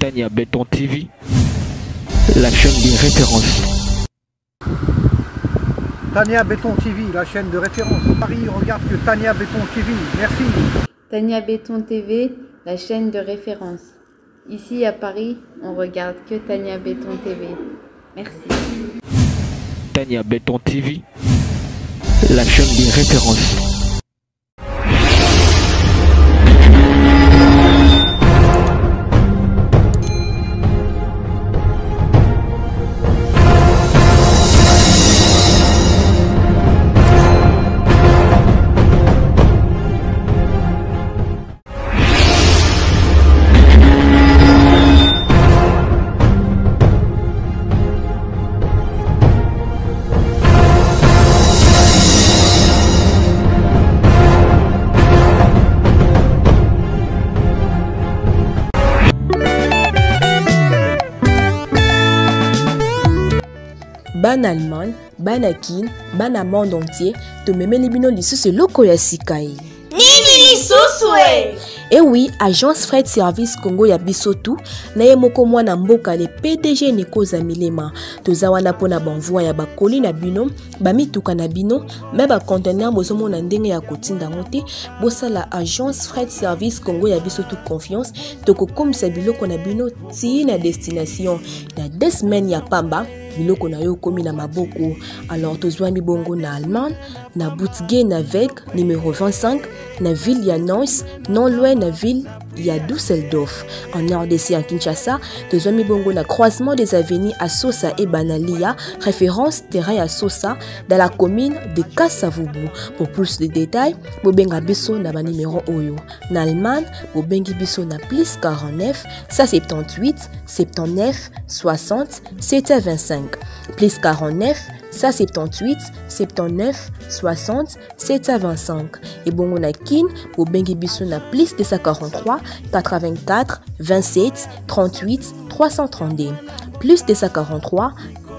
Tania Béton TV, la chaîne de référence. Tania Béton TV, la chaîne de référence. Paris regarde que Tania Béton TV. Merci. Tania Béton TV, la chaîne de référence. Ici à Paris, on regarde que Tania Béton TV. Merci. Tania Béton TV, la chaîne de référence. Ban Allemagne, ban Akin, ban à monde entier, to meme libino lisusu loko ya sikai. Nini lisusu Eh oui, agence Freight Service Congo ya bisotu, na ye moko mwana mboka le PDG Nico Zamilema. Toza wana pona banvoi ya bakoli na bino, bamituka na bino, me ba conteneur bozomo na ndenge ya kotinda ngote, bosa la agence Freight Service Congo ya bisotu confiance, toko komisa biloko na bino ti na destination. Na 2 semaines ya pamba, biloko na yo komi na maboko. Alors tozwami bongo na Allemagne, na Boutge na Weg numéro 25, na ville ya Neuss, non loin na ville ya Düsseldorf. En RDC à Kinshasa, tozwami bongo na croisement des avenues à Sosa et Banalia, référence terrain à Sosa dans la commune de Kasavubu. Pour plus de détails, bobenga biso na ba numéro oyo. Na Allemagne, bobengi biso na plus 49 178 79 60 725. Plus 49 178 79 60 725. Et bongo na kin, bobengi biso na plus 243 84 27 38 332. Plus 243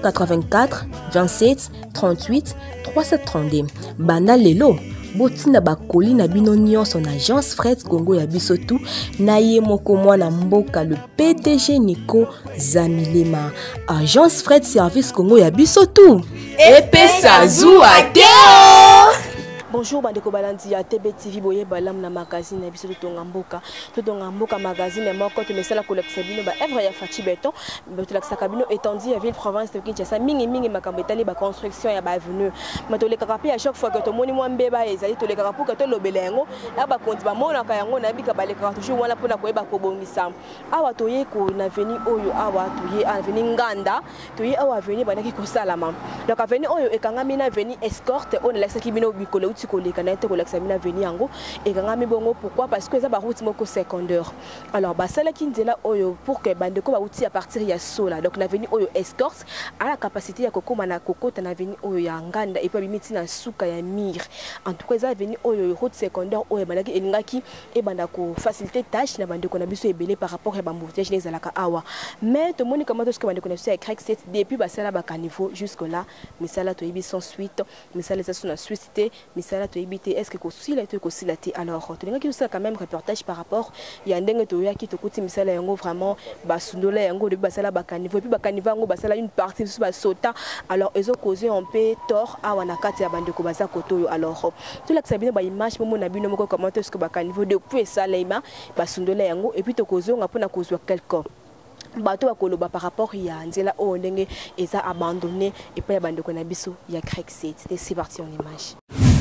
84 27 38 332. Bana lelo botina bakoli na bino nyonso na agence Freight Congo ya bisotu, na ye moko mwana mboka le PDG Nico Zamilema. Agence Freight Service Congo ya bisotu, epesa zuwa teo. Bonjour bandeko balandi ya TB TV boye balam na magazine na biso tonga mboka magazine moko to mesala kolakisa bino ba œuvre ya Fachi Béton betolakisa kabino étendue ya ville province de Kinshasa mingi makambo etali ba construction ya ba avenue matoleka kapi à chaque fois que to moni mwa mbeba ezali to leka pour que to lobela yango ya ba konti ba mona ka yango na bika baleka toujours wana pona koyeba ko bongisa awa toye ko na avenue oyo awa toye avenue Nganda toye awa avenue banaki ko salama donc avenue oyo ekangami na avenue escorte on lakisa kibino bikolo koleka na teko l'examiner venir yango et kangami bongo pourquoi parce que ça ba route moko secondaire alors ba sala kinzela oyo pour que bandeko ba outil à partir ya sola donc na veni oyo escorte à la capacité ya kokoma na kokota na veni oyo ya Nganda et puis bimiti na suka ya mir en tout cas ça veni oyo route secondaire oyo balaki elingaki et banda ko faciliter tâche na bandeko na biso ebele par rapport à bamboutege les alaka awa mais to moni comment est-ce que bandeko na biso ya crack set depuis ba sala ba caniveau jusque là misala to yibi sans suite misala ça na suite misala to ibité est-ce que kosila to kosila te alors to linga ki ça quand même reportage par rapport ya ndenge to ya ki to kuti misala yango vraiment basundola yango de basala bakanivo puis bakaniva yango basala une partie sur basota alors ils ont causé un peu tort à wana kati ya bandeko baza koto alors to la sabine ba image momo na bino moko comment est-ce que bakanivo depuis ça laima basundola yango et puis to kozo nga pona kozwa quelque bato bakoloba par rapport ya nzela o ndenge eza abandonné et puis ya bandeko na biso ya crack set c'est parti en image.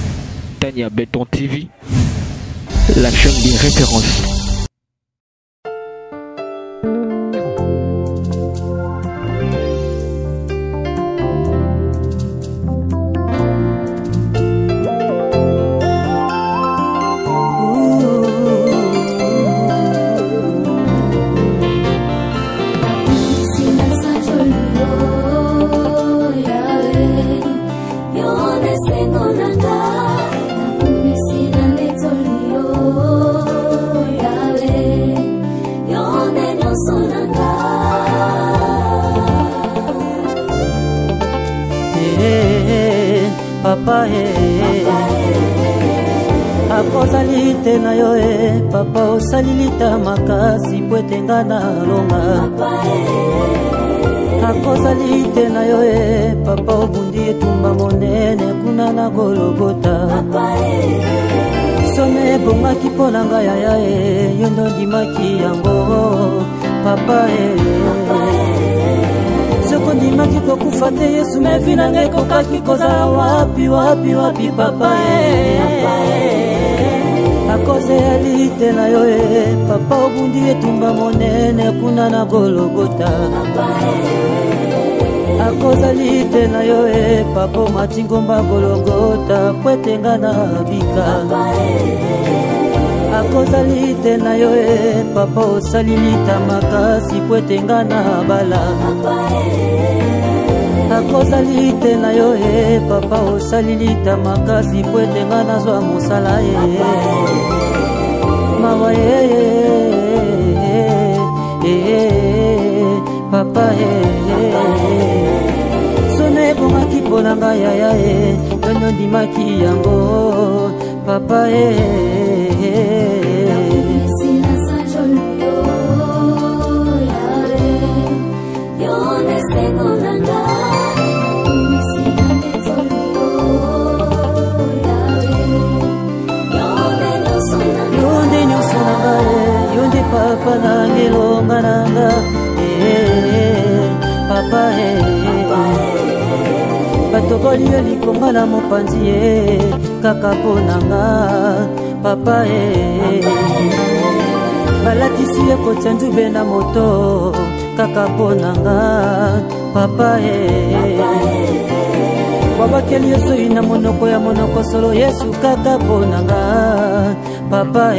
Tania Béton TV, la chaîne des références. Papa akozali te na yo e papa osalilita makasi po etenga na longa akozali te na yo e papa obundi etumba monene kuna na Golgota some ebongaki mpo na ngai yaya e yo ndo ndimaki yango papa soko ndimaki kokufa te Yesu mevi na ngai ekokaki kozala wapi wapi wapi papa akozali te na yo e papa obundi etumba monene kuna na Golgota akozali te na yo e papa omati ngomba Golgota po etenga na bika akozali te na yo e papa osalilita makasi po etenga na bala akozali te na yo e papa osalilita makasi po etenga na zwa mosala mawa papa sone ebongaki mpo na ngai yaya yono ndimaki yango papa papa na ngelonga nanga papa batokoli yo likonga na mopanzi kaka mpo nanga papa balatisi ye kotia nzube na moto kaka mpo nanga papa wabakeli yo soi na monoko ya monoko solo Yesu kaka mpo nanga papa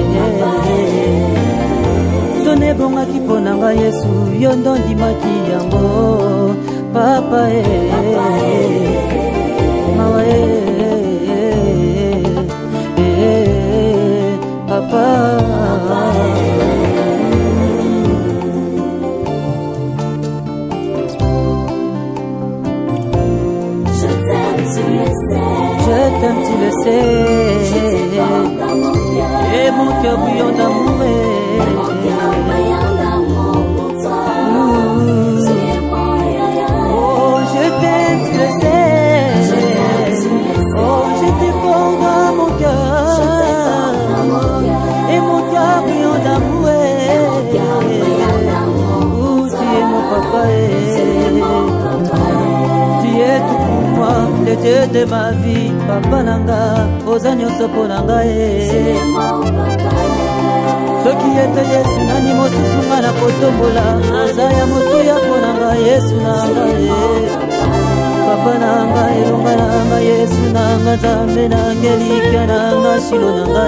sone bongaki mpo na ngai Yesu yo ndo ndimaki yango papa mawa papa je t'aime tu le sais et mon cœur bouillon d'amour le Dieu de ma vie, papa nanga, oza nyonso po nanga soki ete Yesu nani mosusu nga na kotombola aza ya motuya po nanga Yesu nanga papa nanga elonga nanga Yesu nanga Nzambe nanga elikya nanga shilo nanga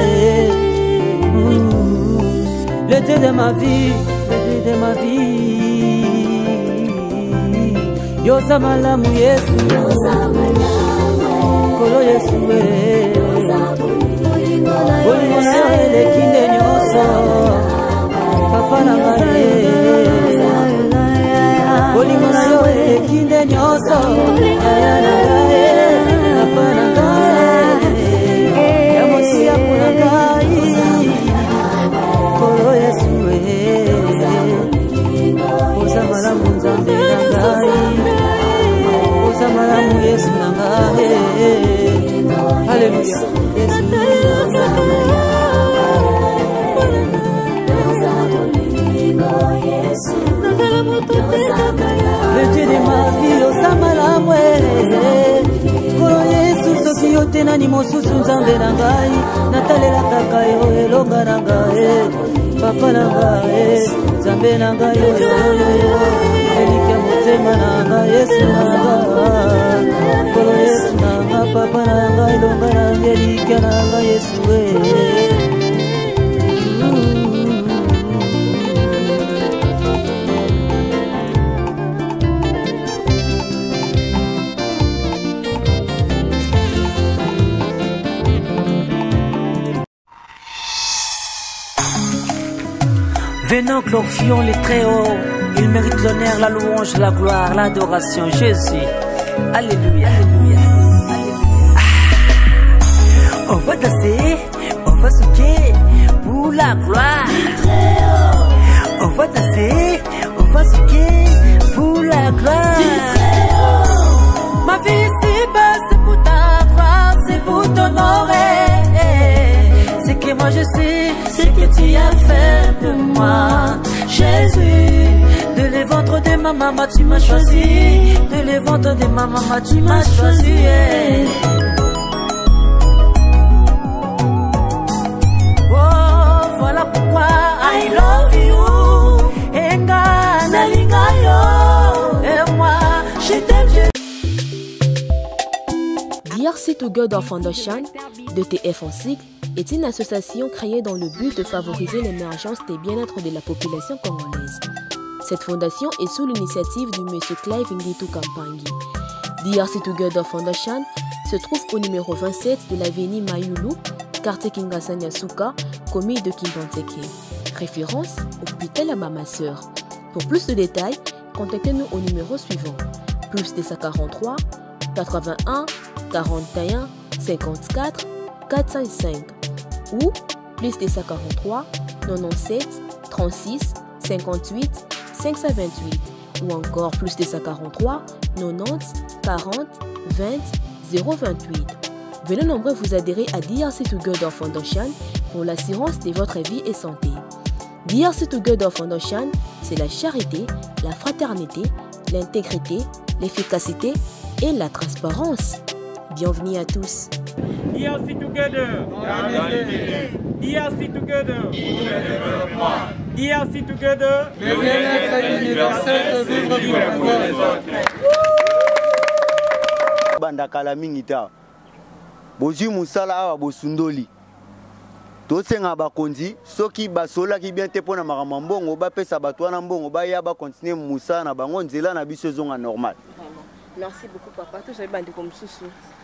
le Dieu de ma vie, le Dieu de ma vie yoza malamu Yesu kolo Yesu bolingo na yo elekinde nyonso papa na ngai bolingo na yo elekinde nyonso yaya na ngai papa na ngai ya mosia mpo na ngai kolo Yesu oza malamu Nzambe na ngai oza malamu Yesu na ngai Alléluia Yesu le Dieu de ma vie oza malamu kolo Yesu soki yo te nani mosusu Nzambe na ngai natalela kaka yo elonga na ngai papa na ngai Nzambe na ngai elikya motema na ngai Yesu na ngai kolo Yesu na ngai papa na ngai elonga na ngai elikya na ngai Yesu Venons, glorifions les très hauts. Il mérite l'honneur, la louange, la gloire, l'adoration. Jésus. Alléluia. Alléluia. On va danser, la gloire. On va danser, on va souquer pour la gloire. Ma vie ici-bas, c'est pour ta gloire, c'est pour t'honorer. Ce que moi je sais, c'est que tu as fait de moi, Jésus. De les ventres de ma maman, tu m'as choisi. De les ventres de ma maman, tu m'as choisi. Oh, voilà pourquoi I love you. Enga nalinga yo. Et moi, je t'aime. DRC Together Foundation, DTF en sigle, est une association créée dans le but de favoriser l'émergence des bien-être de la population congolaise. Cette fondation est sous l'initiative du M. Clive Ngitu Kampangi. DRC Together Foundation se trouve au numéro 27 de l'avenue Mayulu, quartier Kingasanya Suka, commune de Kimbanteke. Référence Hôpital Mama Sœur. Pour plus de détails, contactez-nous au numéro suivant plus 243 81 41 54 405 ou plus 243 97 36 58 528 ou encore plus 243 90 40 20 028. Venez nombreux vous adhérer à DRC Together Foundation pour l'assurance de votre vie et santé. DRC Together Foundation, c'est la charité, la fraternité, l'intégrité, l'efficacité et la transparence. Bienvenue à tous. DRC Together. DRC Together. DRC Together. Le bien-être universel de vivre pour les autres. Bandakala mingita. Bozi musala awa bosundoli. Tosenga bakonzi soki basola ki bien te pona makambo mbongo ba pesa batwana mbongo ba ya ba continuer musala na bango nzela na biso zonga normal. Merci beaucoup papa. Tout ça bande comme sous.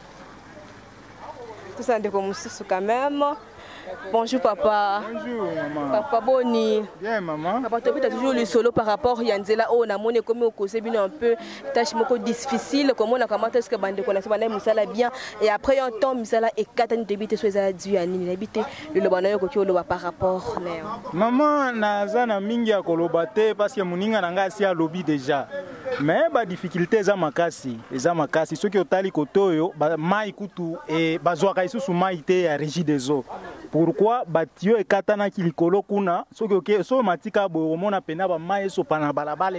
Tout ça comme sous quand même. Bonjour papa. Bonjour maman. Papa Boni. Bien maman. Papa tu as toujours le solo par rapport à Yanzela. Oh na mone comme au cause bien un peu tâche moko difficile comment on a comment est-ce que bande connaît bande musala bien et après un temps musala et katani débité soit za duani habité le lobana yo ko lo par rapport maman nazana mingi ya kolobate parce que muninga nanga si a lobby déjà. Mais ba difficulté za makasi soki otali kotoyo ba mai kutu et bazwa kaisusu mai te ya régie des eaux. Pourquoi batio e katana ki likolo kuna soki oke so matika boyo mona pena ba mai so pana balabala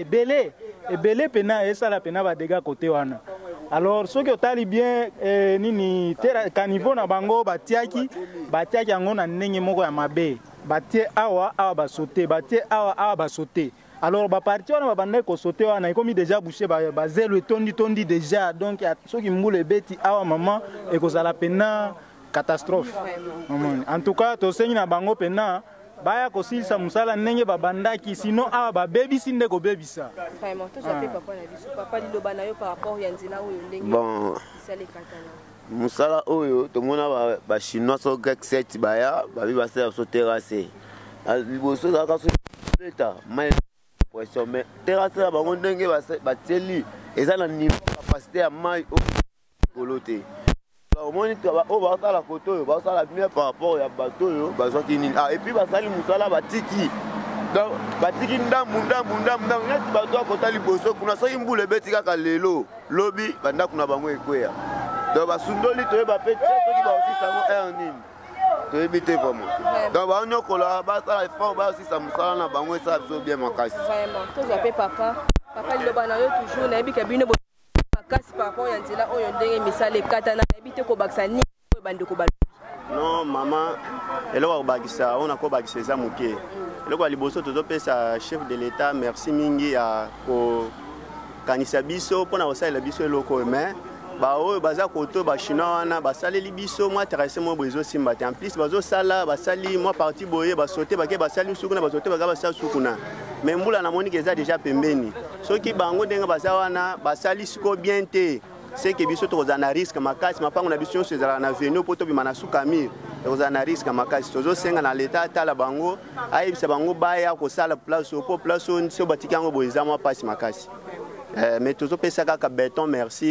ebele pena esa la pena ba dégâts côté wana. Alors soki otali bien nini tera kanivo na bango batiaki yango na ndenge moko ya mabe batie awa basote batie awa basote. Alors ba parti on va bande ko sauter on a comme déjà bouché ba zelo tondi déjà donc ceux qui moule beti awa maman et ko sala pena catastrophe. En tout cas to sengi na bango pena baya ko silsa musala ndenge ba bandaki sinon awa ba baby sinde ko baby ça. Vraiment tout ça fait papa na biso papa li lobana yo par rapport ya nzina oyo ndenge bon sale katana. Musala oyo to mona ba chinois so grec set baya ba bi ba se terrasse. Liboso za ka so beta mais mais terrasse la bango ndenge bateli eza na niveau capacité ya mai au kolote au moins o ba sala photo ba sala bien par rapport ya bateau yo bazwa kinini et puis basali musala batiki donc batiki ndambu ngati bateau akota liboso kuna so imbule beti kaka lelo lobi banda kuna bango ekwea donc basundoli to ba pete to ki ba aussi sango nini to ebite vraiment donc ba onyokola ba sala effort ba aussi ça musala na bango ça so bien makasi vraiment to zape papa lobana yo toujours na ebika bino makasi par rapport ya nzela oyo ndenge misale katana na ebite ko bakisa ni bande ko ba non maman eloko bakisa on a ko bakisa za muke eloko liboso to pesa chef de l'état merci mingi ya ko kanisa biso pona osala biso eloko mais ba oyo baza koto ba chinois wana basali biso moi intéressé moi bezo simba en plus bazo sala basali moi parti boye ba sauter ba ke basali sukuna ba sauter ba ga basali sukuna mais mbula na moni keza déjà pembeni soki bango denga basa wana basali siko bien te c'est que biso to za na risque makasi mapango na biso se za na venir poto bi mana sukamir to za na risque makasi tozo senga na l'état tala bango ayibisa bango baya ko sala place au place on so batikango boyeza moi passe makasi mais tozo pesa kaka béton merci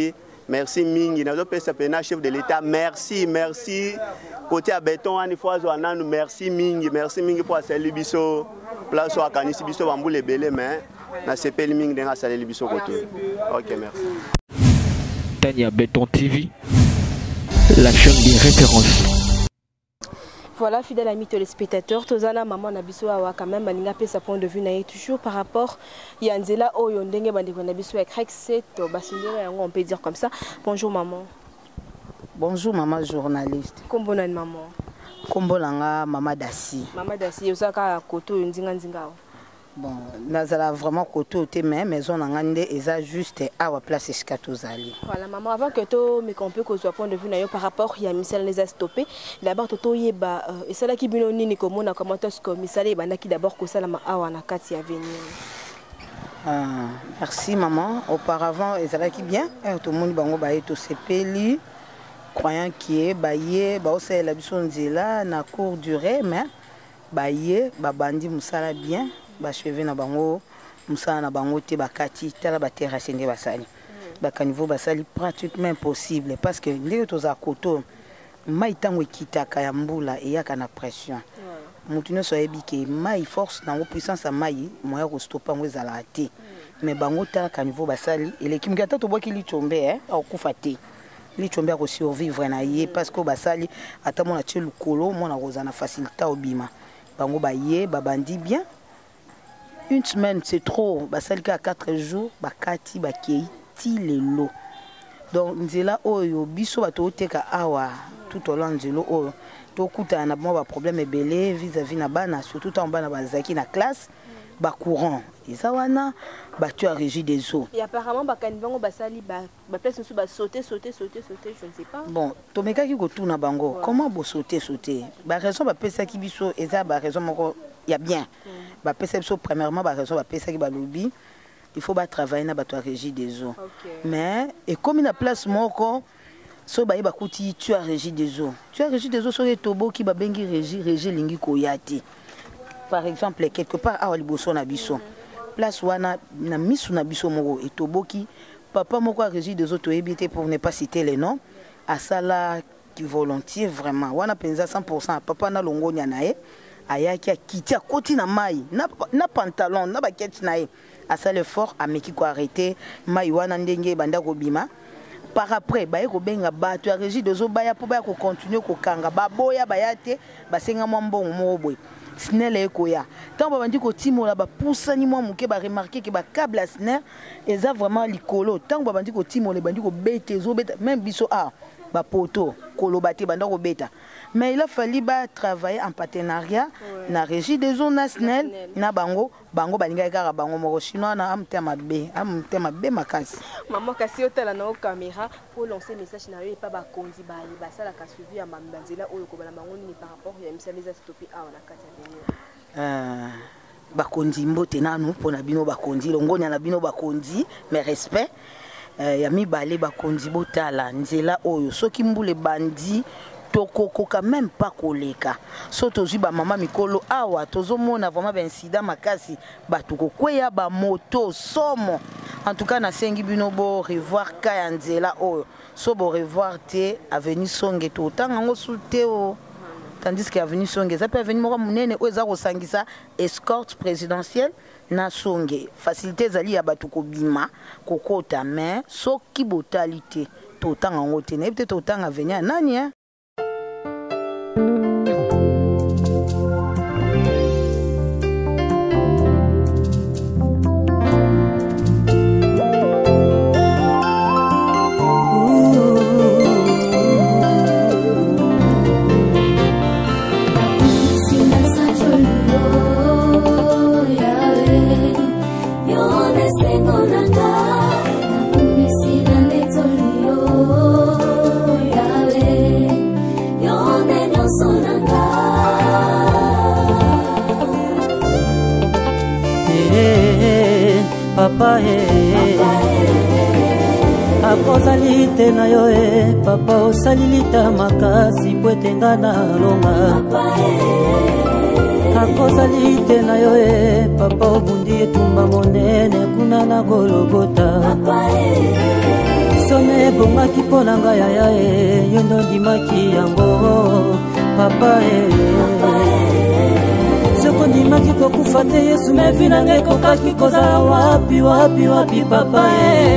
Merci mingi na zo pesa pena chef de l'état merci côté à béton ani fois wana merci mingi pour asali biso place wa kanisi biso bambule belé mais na sepeli mingi denga sali biso côté. OK, merci. Tania Béton TV, la chaîne des références. Voilà, fidèle ami téléspectateur, tozana maman nabiso awa quand même malinga pe sa point de vue naie toujours par rapport yanzela oyo ndenge bandeko nabiso avec Rexet basindela yango on peut dire comme ça. Bonjour maman. Bonjour maman journaliste. Kombo na maman. Kombo langa maman Dasi. Maman Dasi osaka koto nzinga. Bon, nazala vraiment koto te mais maison ngande eza juste awa place eskatozali. Voilà maman, avant que to me compé ko soit point de vue na yo par rapport ya misala les a stoppé. D'abord toto yeba et cela qui bino nini comme on a commenté ce que misala yeba ki d'abord ko sala ma awa na kati ya venir. Merci maman. Auparavant ezala ki bien tout le monde bango ba eto sepeli croyant qui est baye ba osala la biso nzela na court durée mais baye ba bandi musala bien. Bacheve na bango musala na bango te bakati tala ba terrasse nde basali bakaniveau basali pratiquement impossible parce que ndenge toza koto mai tango ekitaka ya mbula eyaka na pression mutu nyonso ayebi ke mai force nango puissance ya mai moya kostopa ngo ezala te mais bango tala kaniveau basali eleki mingi ata tobwaki lichombe akufa te lichombe akosurvivre na ye parce que basali ata mona tie lukolo mona koza na facilité obima bango baye babandi bien. Une semaine c'est trop, basalika à 4 jours, bakati bakeiti lelo. Donc nzela oyo biso bato teka awa tout au long nzelo oyo to kuta na bon problème ebele vis-à-vis na bana surtout en bana bazaki na classe ba courant ezawana ba tu a régie des eaux. Et apparemment bakani bango basali ba place sous ba sauter je ne sais pas. Bon, to meka ki ko tuna bango, comment bo sauter ba raison ba pesa ki biso eza ba raison moko ya bien. Ba pesa biso premièrement ba raison ba pesa ki ba lobby, il faut ba travailler na ba to a régie des eaux. Mais et comme na place moko so ba kuti tu a régie des eaux. Tu a régie des eaux so tobo ki ba bengi régie lingi ko yati. Par exemple quelque part à liboso na biso. Place wana na misu na biso moko et toboki papa moko a régie des autres éviter pour ne pas citer les noms à sala qui volontiers vraiment wana penza 100% papa na longonya nae ayaki akiti akoti na mai na pantalon na baketi nae à ça l'effort ameki ko arrêter mai wana ndenge banda ko bima par après baye ko benga bato ya régie des autres baya po baya ko continuer ko kanga baboya bayate basenga mbongo mo boy snel ekoya tant babandi ko timola ba poussani moi muke ba remarquer que ba câble à snel eza vraiment likolo tant babandi ko timola bandi ko bete zo beta même biso ba poto kolobate banda ko beta mais il a fallu ba travailler en partenariat na régie des zones nationales na bango balinga kaka bango moko chinois na amtema be makasi maman kasi otala na caméra pour lancer message na yo pas ba konzi ba sala ka suivi ya mambanzela oyo ko bala bango ni par rapport ya misa stopper na kati ya bakonzi mbote nanu pona bino bakonzi longonya na bino bakonzi mais respect ya mibale bakonzi botala nzela oyo soki mbule bandi tokoko quand même pas koleka so tozwi ba mama mikolo awa tozomona vraiment ba incident makasi batuko kweya ba moto somo en tout cas na sengi bino bo revoir ka ya nzela oyo so bo revoir te avenue Songe to tanga ngo sute o tandis que avenue Songe ça peut avenue moko munene o za ko sangisa escorte présidentielle na Songe facilité zali ya batuko bima kokota mais so ki botalité to tanga ngo te na peut-être to tanga venir nani hein. Papa akozali te na yo papa osalilita makasi po etenga na longa akozali te na yo papa obundi etumba monene kuna na Golgota some bongaki mpo na ngai yaya yo ndo ndimaki yango papa soko ndimaki kokufa te yesu mevi na ngai kokaki kozala wapi wapi wapi papa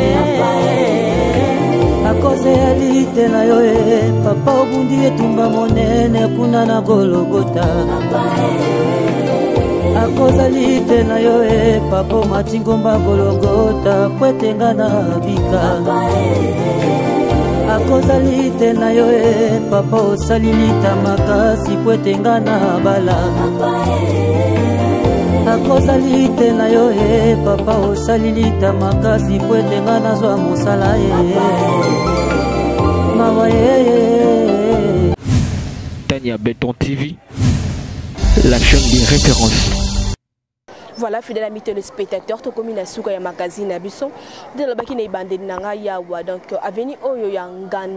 akoze ya lite na yo papa obundi etumba monene kuna na Golgota akoza lite na yo papa matingomba Golgota kwetenga na bika akoza lite na yo papa osalilita makasi kwetenga na bala akoza lite na yo papa osalilita makasi kwetenga na zwa mosala mawa Tania Béton TV, la chaîne des références. Voilà, fidèle ami téléspectateur, tout comme une souka ya magazine Abisson. De la baki na ibande nanga yawa. Donc avenue oyo ya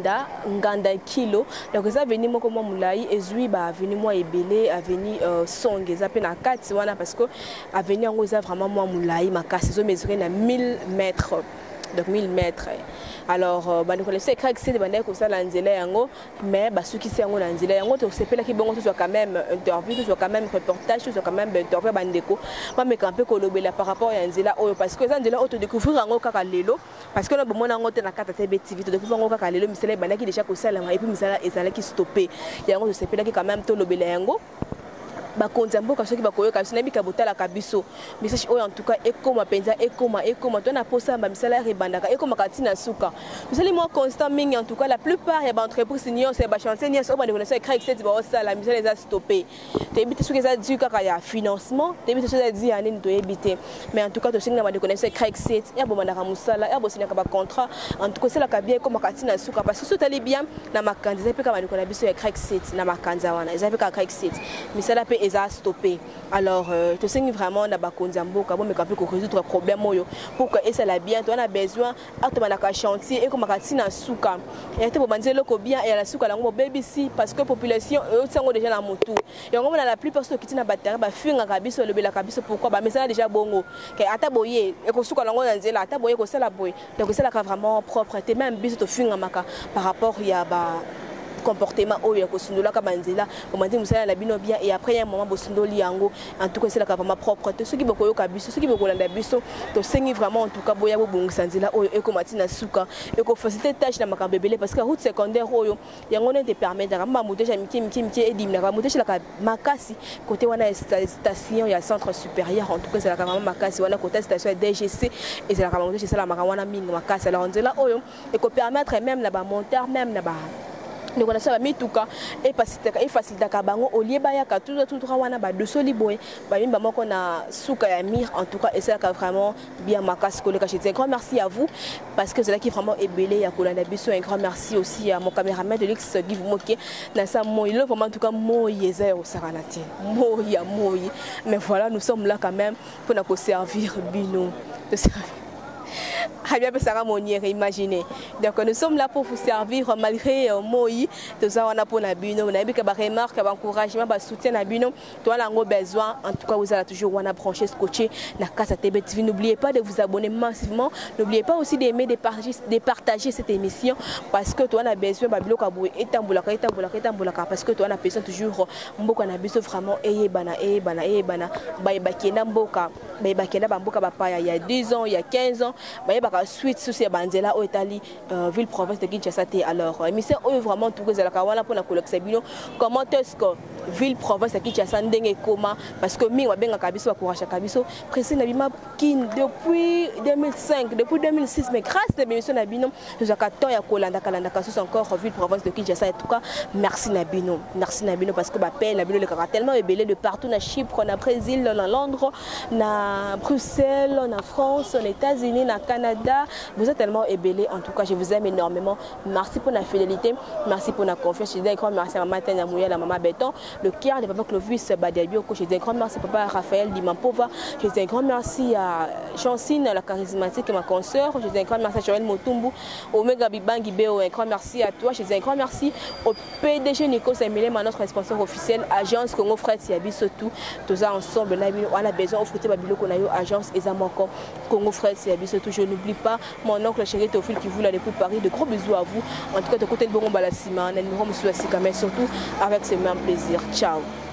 Nganda kilo. Donc ça avenue moko mo mulai ezui ba avenue mo ebele avenue Songe za pe na 4 wana parce que avenue ngo za vraiment mo mulai makasi zo mesurer na 1000 mètres. Donc 1000 mètres. Alors, nous connaissons que c'est des bandes comme ça l'anzela yango, mais ceux qui sont en anzela yango, c'est pas là qui bon, tout soit quand même interview, tout soit quand même reportage, tout soit quand même interview bandeko. Moi, mais quand peu kolobela par rapport à anzela oyo, parce que anzela auto découvrir yango kaka lelo, parce que là bon yango te na kata TV TV, to découvrir yango kaka lelo, mais c'est les bandes qui déjà ko sala et puis misala ezala qui stopper. Yango c'est pas là qui quand même to lobela yango. Bakonzambo ka soki bakoyoka biso na bika botala ka biso message oyo en tout cas ekoma penza ekoma to na posa ba misala rebandaka ekoma katina suka misali mo constant mingi en tout cas la plupart ya ba entreprise nion c'est ba chantier nion so ba de connaissance créer cette ba osala misala za stopper te bité soki za du kaka ya financement te bité soki za di anene to ebité mais en tout cas to singa ba de connaissance créer cette ya bomandaka musala ya bosina ka ba contrat en tout cas c'est la ka bien ekoma katina suka parce que so tali bien na makanza pe ka ba de connaissance biso ya créer cette na makanza wana za pe ka créer cette misala pe eza stoppé. Alors tu sais vraiment na bakonzambo ka bon mais quand peut résoudre problème moyo pour que et ça la bien on a besoin atomana ka chantier et comme katina suka et te bobanzelo ko bien et la suka la ngo baby si parce que population eux sango déjà na motu et on a la plupart ceux qui na batterie ba finga ka biso le bela ka biso pourquoi ba mais ça déjà bongo que ata boye et ko suka la ngo nzela ata boye ko sala boye donc c'est là vraiment propre te même biso to finga maka par rapport ya ba comportement oyo kosundola ka banzela omandi musala la bino bien et après un moment bosundoli yango en tout cas c'est la vraiment propre te soki bokoyo ka biso soki bokolanda biso to sengi vraiment en tout cas boya bobongisa nzela oyo ekomati na suka eko faciliter tâche na makambo ebele parce que route secondaire oyo yango ne te permettre kama moteja miki edimna ka moteja la makasi côté wana station ya centre supérieur en tout cas c'est la vraiment makasi wana côté station DGC et c'est la vraiment moteja c'est la makamwana mingi makasi alors nzela oyo eko permettre même na ba monteur même na ba donc on a ça mis tout cas et faciliter kabango au lieu baya ka tout wana ba de soliboy ba mimba moko na suka ya mir en tout cas et ça vraiment bien makas ko le ka un grand merci à vous parce que c'est là qui vraiment ébélé ya kolanda biso un grand merci aussi à mon caméraman de Lix Give Moké na ça moi il vraiment en tout cas moi yeza au saranati moi mais voilà nous sommes là quand même pour nous servir bino de servir. Imaginez. Donc nous sommes là pour vous servir malgré moi. Tout ça on a pour la bino, on a vu que ba remarque, ba encouragement, ba soutien na bino. Toi là on a besoin. En tout cas vous allez toujours on a branché scotché la Casa TV TV. N'oubliez pas de vous abonner massivement. N'oubliez pas aussi d'aimer, de partager cette émission parce que toi on a besoin ba bilo kabou etambulaka parce que toi on a besoin toujours mboka na biso vraiment eyebana ba bakenda mboka ba mboka ba paya il y a 10 ans, il y a 15 ans. Bah suite sous ces bandes-là au Italie ville province de Kinshasa. Alors émission vraiment tout que la kawana pour la collection bino comment est-ce que ville province de Kinshasa ndenge comment parce que mi wa benga kabiso wa courage kabiso précis na bima kin depuis 2005 depuis 2006 mais grâce à l'émission na bino nous avons temps ya kolanda kalanda kasus encore ville province de Kinshasa. En tout cas merci na bino parce que ba peine na bino le caractère tellement ébélé de partout na Chypre na Brésil na Londres na Bruxelles na France na États-Unis na Canada, vous êtes tellement ébélé. En tout cas, je vous aime énormément. Merci pour la fidélité, merci pour la confiance. Je dis un grand merci à maman Tania Mouya, la maman Béton, le cœur de papa Clovis Badiabioko. Je dis un grand merci à papa Raphaël Dimampova. Je dis un grand merci à Chancine, la charismatique et ma consoeur. Je dis un grand merci à Joël Motumbu, Omega Bibangi Béo. Un grand merci à toi. Je dis un grand merci au PDG Nico Samuel, notre responsable officiel, agence Congo Fred Siabi surtout. Tous ensemble, on a besoin de foutre Babilo Konayo, agence Ezamoko, Congo Fred Siabi surtout. n'oublie pas mon oncle chéri Théophile qui vous l'a depuis Paris. De gros bisous à vous. En tout cas, de côté de Bongo Balasima, mais surtout avec ce même plaisir. Ciao.